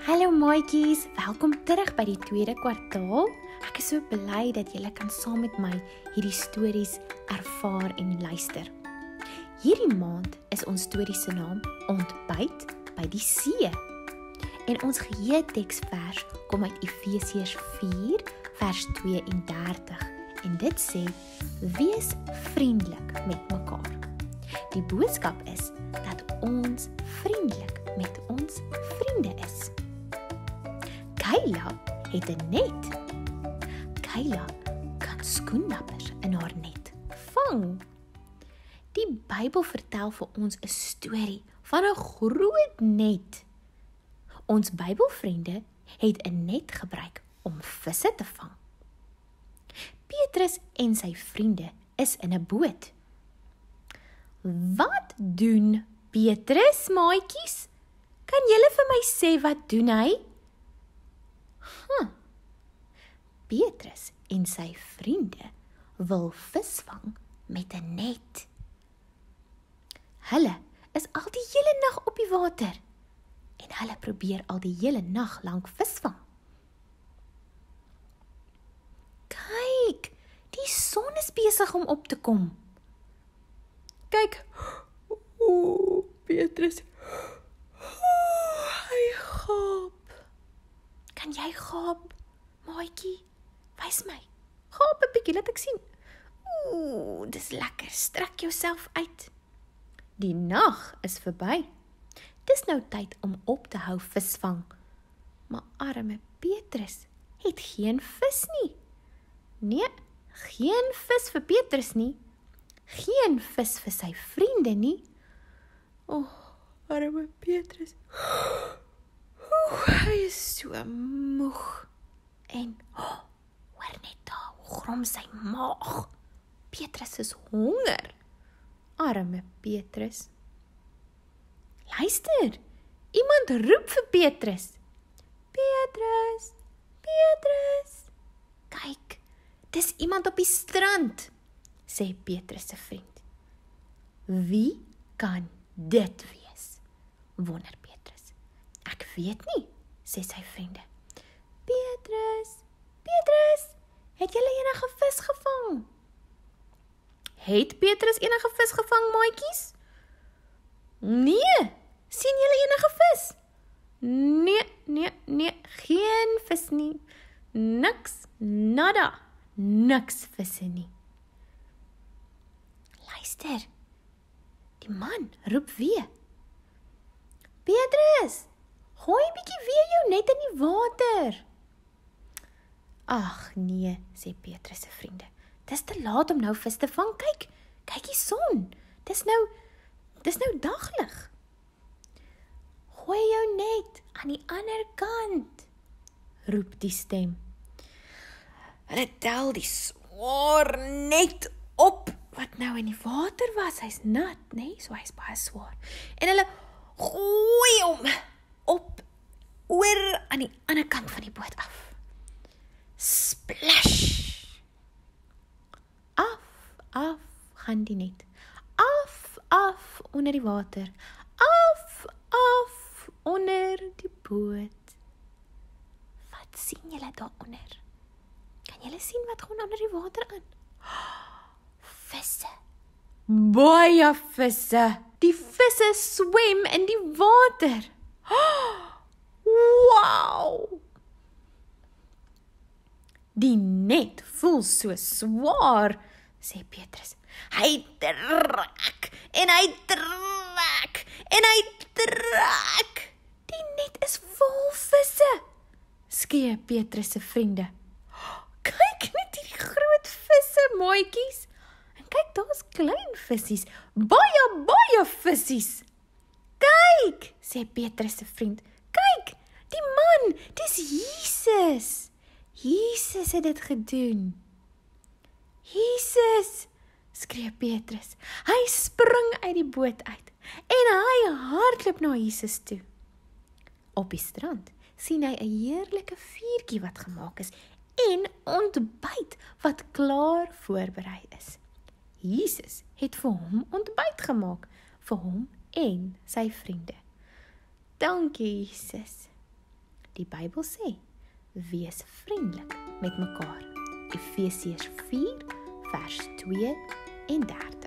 Hallo maatjies, welkom terug by die tweede kwartaal. Ek is so bly dat julle kan saam met my hierdie stories ervaar en luister. Hierdie maand is ons storie se naam Ontbyt by die See. En ons geheeteksvers kom uit Efesiërs 4 vers 32 en dit sê: Wees vriendelik met mekaar. Die boodskap is dat ons vriendelik met ons vriende is. Kayla het 'n net. Kayla kan skoenlappers in haar net vang. Die Bybel vertel vir ons 'n storie van 'n groot net. Ons Bybelvriende het 'n net gebruik om visse te vang. Petrus en sy vriende is in 'n boot. Wat doen Petrus, maatjies? Kan julle vir my sê wat doen hy? Petrus en sy vriende wil vis vang met 'n net. Hulle is al die hele nag op die water en hulle probeer al die hele nag lank vis vang. Kyk, die son is besig om op te kom. Kyk, Petrus, hy gaap. Kan jy gaap, maatjie? Wys my. Gaap 'n bietjie, laat ek sien. Dis lekker. Strek jouself uit. Die nag is verby. Dis nou tyd om op te hou visvang. Maar arme Petrus het geen vis nie. Nee, geen vis vir Petrus nie. Geen vis vir sy vriende nie. Arme Petrus. Hy is so moeg. En, hoor net daar, hoe grom sy maag. Petrus is honger. Arme Petrus. Luister, iemand roep vir Petrus. Petrus, Petrus. Kyk, dis iemand op die strand, sê Petrus se vriend. Wie kan dit wees? Wonder Petrus. Ek weet nie, sê sy vriende. Petrus, Petrus, het julle enige vis gevang? Het Petrus enige vis gevang, maatjies? Nee, sien julle enige vis? Nee, geen vis nie. Niks, nada, niks visse nie. Luister, die man roep weer. Petrus, gooi bietjie weer jou net in die water. Ag nee, sê Petrus se vriende. Dis te laat om nou vis te vang. Kyk die son. Dis nou daglig. Gooi jou net aan die ander kant, roep die stem. Hulle tel die swaar net op wat nou in die water was. Hy's nat, nee, so hy's baie swaar. En hulle gooi hom op oor aan die ander kant van die boot af. Splash! Af gaan die net. Af onder die water. Af onder die boot. Wat sien julle daaronder? Kan julle sien wat gaan onder die water aan? Visse. Baie visse. Die visse swem in die water. Wow! Die net voel so swaar, sê Petrus. Hy trek, en hy trek, en hy trek. Die net is vol visse, skree Petrus se vriende. Kyk net hierdie groot visse, maatjies. En kyk, daar's klein vissies, baie vissies. Kyk, sê Petrus se vriend. Kyk, die man, dis Jesus. Jesus het dit gedoen. Jesus, skree Petrus. Hy spring uit die boot uit en hy hardloop na Jesus toe. Op die strand sien hy 'n heerlike vuurtjie wat gemaak is en ontbyt wat klaar voorberei is. Jesus het vir hom ontbyt gemaak, vir hom en sy vriende. Dankie, Jesus. Die Bybel sê, wees vriendelik met mekaar. Efesiërs 4 vers 2 en 13.